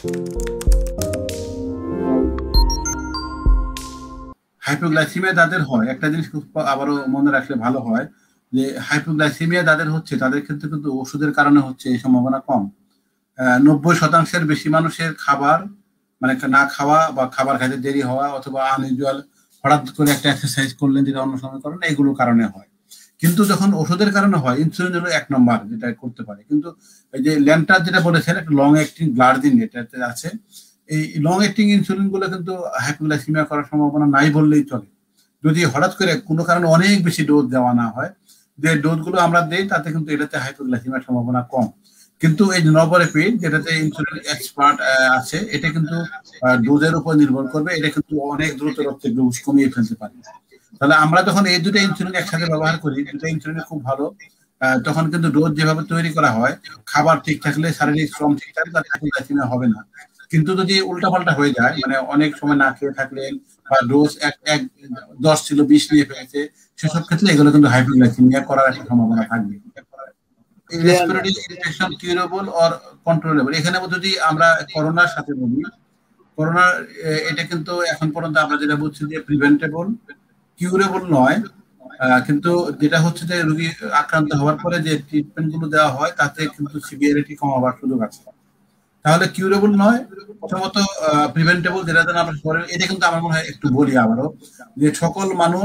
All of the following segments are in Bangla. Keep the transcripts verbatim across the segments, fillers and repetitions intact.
হাইপোগ্লাইসিমিয়া যাদের হয়, একটা জিনিস খুব আবারও মনে রাখলে ভালো হয় যে হাইপোগ্লাইসিমিয়া যাদের হচ্ছে তাদের ক্ষেত্রে কিন্তু ওষুধের কারণে হচ্ছে এই সম্ভাবনা কম। নব্বই শতাংশের বেশি মানুষের খাবার মানে না খাওয়া বা খাবার খাইতে দেরি হওয়া অথবা আনইউজুয়াল হঠাৎ করে একটা এক্সারসাইজ করলেন যেটা অন্য সময় করেন, এগুলোর কারণে হয়। কিন্তু যখন ওষুধের কারণে হয়, ইনসুলিন হলো এক নম্বর যেটা করতে পারে। কিন্তু এই যে ল্যান্টার যেটা বলেছেন, একটা লং অ্যাক্টিং গ্লার্জিন এটাতে আছে, এই লং অ্যাক্টিং ইনসুলিন গুলো কিন্তু হাইপোগ্লাইসিমিয়া করার সম্ভাবনা নাই বললেই চলে, যদি হঠাৎ করে কোনো কারণে অনেক বেশি ডোজ দেওয়া না হয়। যে ডোজ গুলো আমরা দেই তাতে কিন্তু এটাতে হাইপোগ্লাইসিমিয়ার সম্ভাবনা কম। কিন্তু এই নভরেপিড যেটাতে ইনসুলিন এক্সপার্ট আছে, এটা কিন্তু ডোজের উপর নির্ভর করবে, এটা কিন্তু অনেক দ্রুত রক্তের গ্লুকোজ কমিয়ে ফেলতে পারে। তাহলে আমরা যখন এই দুটো ইনসুলিন একসাথে ব্যবহার করি, দুটো ইনসুলিন খুব ভালো, তখন কিন্তু ডোজ যেভাবে তৈরি করা হয়, খাবার ঠিক থাকলে, শারীরিক শ্রম ঠিক থাকলে তার হাইপোগ্লাইসিমিয়া হবে না। কিন্তু যদি উল্টাপাল্টা হয়ে যায়, মানে অনেক সময় না খেয়ে থাকলেন বা ডোজ এক এক দশ ছিল বিশ নিয়ে ফেলেছে, সেসব ক্ষেত্রে এগুলো কিন্তু হাইপোগ্লাইসিমিয়া করার একটা সম্ভাবনা থাকবে। Respiratory infection curable or controllable, এখানে যদি আমরা করোনার সাথে বলি, করোনা এটা কিন্তু এখন পর্যন্ত আমরা যেটা বলছি যে প্রিভেন্টেবল, কিউরেবল নয়, কিন্তু যেটা হচ্ছে যে রোগী আক্রান্ত হওয়ার পরে যে ট্রিটমেন্ট গুলো দেওয়া হয় তাতে কিন্তু সিভিয়ারিটি কমাবার সুযোগ আছে। তাহলে কিউরেবল নয়, প্রথমত প্রিভেন্টেবল যেটা আমরা করে, এটা কিন্তু আমার মনে হয় একটু বলি আবারও, যে সকল মানুষ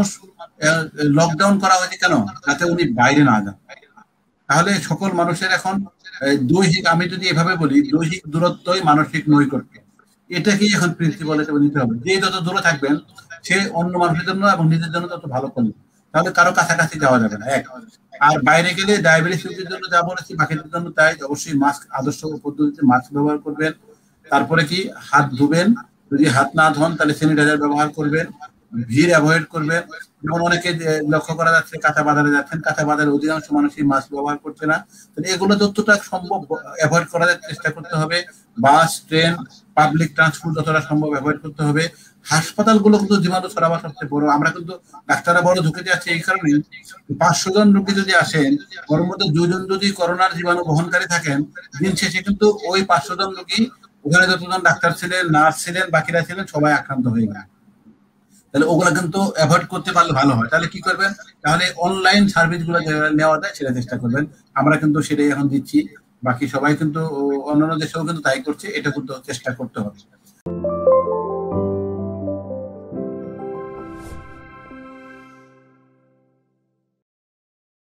লকডাউন করা হয়েছে কেন, যাতে উনি বাইরে না যান। তাহলে সকল মানুষের এখন দৈহিক, আমি যদি এভাবে বলি, দৈহিক দূরত্বই মানসিক নৈকট্য, এটাকেই এখন প্রিন্সিপাল হিসেবে নিতে হবে। যে যত দূরে থাকবেন সে অন্য মানুষের জন্য এবং নিজের জন্য তত ভালো করবে, তাহলে কারো কাছাকাছি যাওয়া যাবে না। এক, আর বাইরে গেলে ডায়াবেটিস রোগীর জন্য যা বলেছি বাকিদের জন্য তাই, অবশ্যই মাস্ক, আদর্শ পদ্ধতিতে মাস্ক ব্যবহার করবেন। তারপরে কি, হাত ধুবেন, যদি হাত না ধোন তাহলে স্যানিটাইজার ব্যবহার করবেন, ভিড় অ্যাভয়েড করবেন। যেমন অনেকে লক্ষ্য করা যাচ্ছে কাঁচা বাজারে যাচ্ছেন, কাঁচা বাজারে অধিকাংশ মানুষই মাস্ক ব্যবহার করছে না। এগুলো যতটা সম্ভব অ্যাভয়েড করার চেষ্টা করতে হবে। বাস, ট্রেন, পাবলিক ট্রান্সপোর্ট যতটা সম্ভব অ্যাভয়েড করতে হবে। হাসপাতালগুলো কিন্তু জীবাণু ছড়াবার সবচেয়ে বড়, আমরা কিন্তু ডাক্তাররা বড় ঝুঁকিতে আছে এই কারণে, পাঁচশো জন রোগী যদি আসেন, ওর মধ্যে দুজন যদি করোনার জীবাণু বহনকারী থাকেন, দিন শেষে কিন্তু ওই পাঁচশো জন রোগী, ওখানে যতজন ডাক্তার ছিলেন, নার্স ছিলেন, বাকিরা ছিলেন, সবাই আক্রান্ত হয়ে গেল। তাহলে ওগুলা কিন্তু অ্যাভয়েড করতে পারলে ভালো হয়। তাহলে কি করবেন, তাহলে অনলাইন সার্ভিস গুলো নেওয়া যায় সেটা চেষ্টা করবেন। আমরা কিন্তু সেটাই এখন দিচ্ছি, বাকি সবাই কিন্তু অন্যান্য দেশেও কিন্তু তাই করছে, এটা কিন্তু চেষ্টা করতে হবে।